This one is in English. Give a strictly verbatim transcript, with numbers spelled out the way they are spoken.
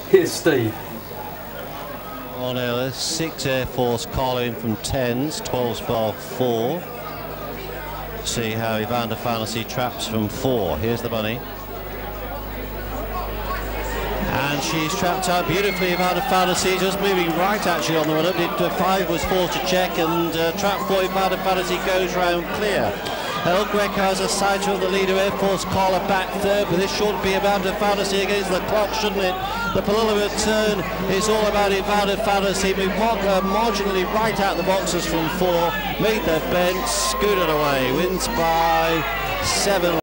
Here's Steve. On Ellis, six Air Force Colin from tens, twelve's bar four. See how Evander Fantasy traps from four. Here's the bunny. And she's trapped out beautifully. Evander Fantasy just moving right actually on the run up. It, uh, five was forced to check, and uh, trap four Evander Fantasy goes round clear. El Greco has a side of the leader, Air Force Collar back third, but this should be Evander Fantasy against the clock, shouldn't it? The Palula turn is all about Evander Fantasy. We walk uh, marginally right out the boxes from four, made their bend, scooted away, wins by seven.